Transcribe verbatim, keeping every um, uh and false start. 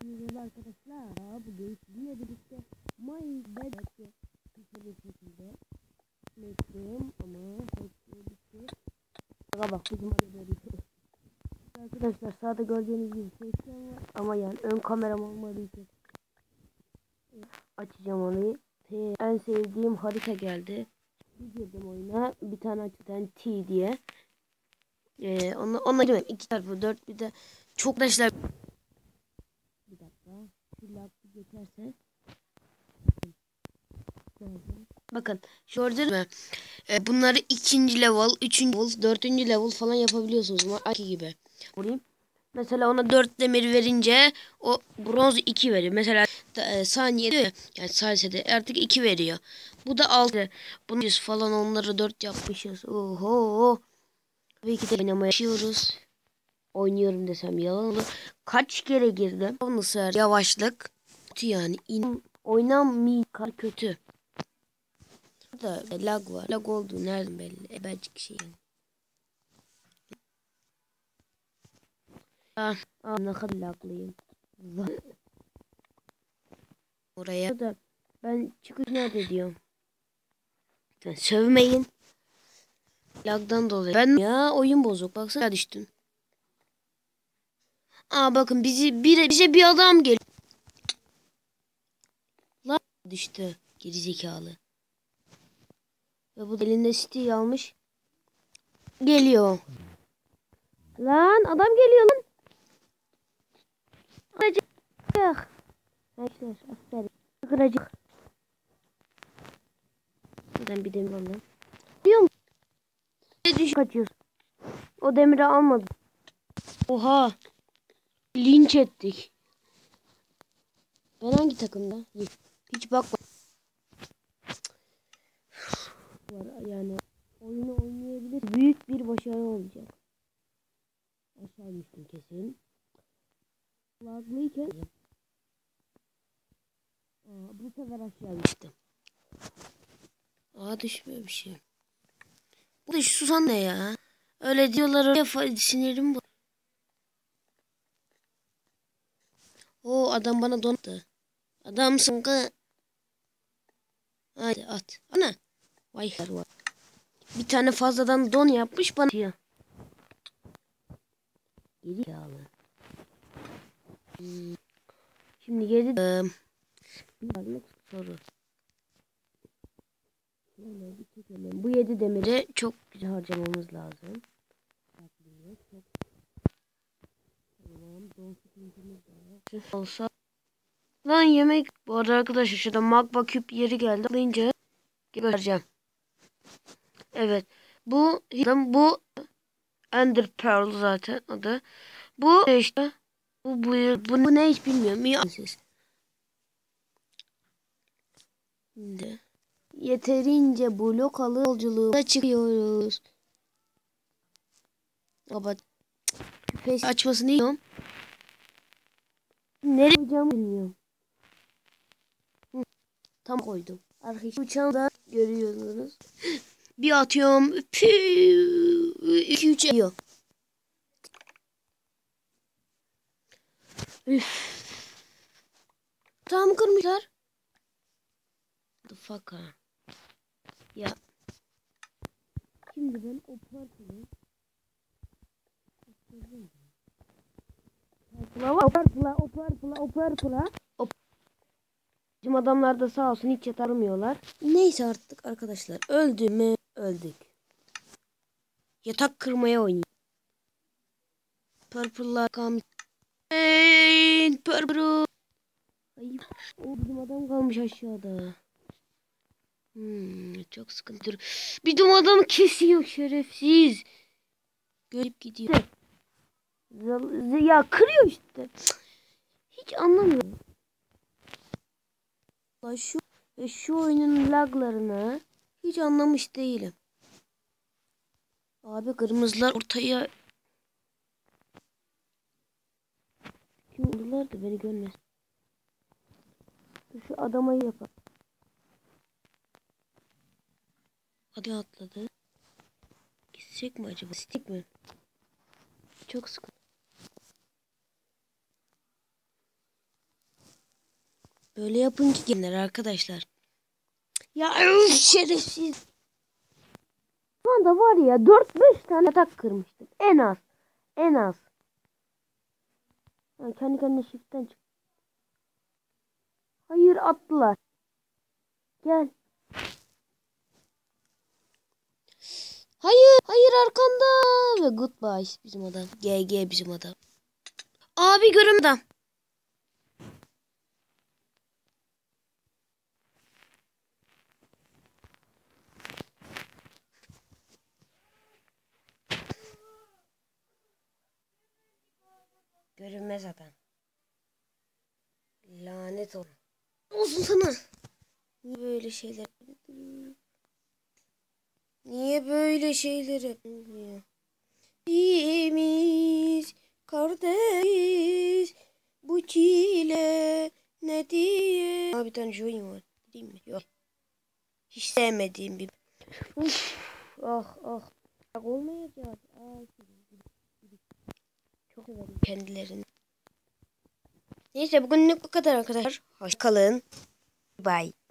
Merhaba arkadaşlar. Bugün sizinle birlikte Minecraft'ı kısa bir şekilde ettim ama hepsi bitti. Bak bizim arada arkadaşlar sağda gördüğünüz gibi seçeceğim var ama yani ön kameram olmadığı için açacağım onu. En sevdiğim harita geldi. Bir girdim oyuna, bir tane açıdan T diye. Ee, onu ona girmem. iki çarpı dört bir de çok arkadaşlar. Bir dakika. Şu laptop geçerse. Bakın gördünüz mü? Ee, bunları ikinci level, üçüncü level, dördüncü level falan yapabiliyorsunuz. Aki gibi. Vurayım. Mesela ona dört demir verince o bronz iki veriyor. Mesela e, saniyede yani saniyede artık iki veriyor. Bu da altı. Bunu yüz falan onları dört yapmışız. Oho. Tabii ki de oynamaya yaşıyoruz. Oynuyorum desem yalan olur. Kaç kere girdim. Nasıl yavaşlık. Kötü yani. İn oynanmıyor kötü. Da lag var. Lag olduğu nereden belli? Ebecik şey yani. Ah, ah ne kadar laglıyım. Oraya da ben çıkış nerede diyorum. Sen sövmeyin. Lagdan dolayı. Ben ya oyun bozuk. Baksana düştün. Aa bakın bizi bir bize bir adam geliyor. Lan düştü. Gerizekalı. Ve bu elinde City almış. Geliyor. Lan adam geliyor lan. Kıracık. Arkadaşlar aferin. Kıracık. Buradan bir demir alalım. Diyor musun? Düş kaçıyorsun. O demiri almadım. Oha. Linç ettik. Ben hangi takımda? Hiç bakma. Var yani oyunu oynayabilir. Büyük bir başarı olacak. Aşağı düştüm kesin. Laglıyken Aa, bu sefer aşağı düştüm. Aa düşmüyor bir şey. Bu da şu susan ne ya? Öyle diyorlar öyle sinirim bu. O adam bana donattı. Adamsın ki. Hadi at. Ana. Vay var. Bir tane fazladan don yapmış bana. Geri yağlı. Hmm. Şimdi geri ee, bir varlık soru. Böyle bir çekelim. Bu yedi demiri çok güzel harcamamız lazım. Çok. Tamam. Don sıkıntımız var. Olsa. Lan yemek. Bu arada arkadaşlar şurada magma küp yeri geldi. Alınca göstereceğim. Evet. Bu bu Ender Pearl zaten adı. Bu işte bu bu, bu, bu ne hiç bilmiyorum. İyi siz. Şimdi yeterince blok alı yolculuğa çıkıyoruz. Ama küpeyi açmasını yiyorum. Nereye koyacağımı bilmiyorum. Hı, tam koydum. Arkadaşlar uçağını da görüyorsunuz. Bir atıyorum. iki üç yiyor. Üff. Tam kırmışlar. The fuck ha. Ya. Şimdi ben o parçayı o purple'a, o purple'a, o purple'a. Bizim adamlar da sağ olsun hiç yatarmıyorlar. Neyse artık arkadaşlar. Öldü mü? Öldük. Yatak kırmaya oynayayım. Purple'lar kalmış. Hey, purple. Ay, o bizim adam kalmış aşağıda. Hmm, çok sıkıntı. Bizim adamı kesiyor şerefsiz. Görüp gidiyor. Ya kırıyor işte. Hiç anlamıyorum. Şu şu oyunun laglarını hiç anlamış değilim. Abi kırmızılar ortaya kim oldular da beni görmez. Şu adama yapar. Hadi atladı. Gidecek mi acaba? Stick mi? Çok sıkıntı. Böyle yapınca gelir arkadaşlar. Ya üf, şerefsiz. Şu anda var ya dört beş tane yatak kırmıştım. En az. En az. Yani kendi kendine shift'ten çık. Hayır attılar. Gel. Hayır. Hayır arkanda. Ve goodbye bizim adam. G G bizim adam. Abi görüm adam. Görünmez adam. Lanet olsun. Olsun sana. Niye böyle şeyler? Niye böyle şeyler yapıyor? İkimiz kardeş. Bu çile ne diye? Abi bir tane join var. Değil mi? Yok. Hiç sevmediğim bir. Uf, ah ah. Olmayacak. Ay, çok severim kendilerini. Neyse bugünlük bu kadar arkadaşlar. Hoşça kalın. Bye.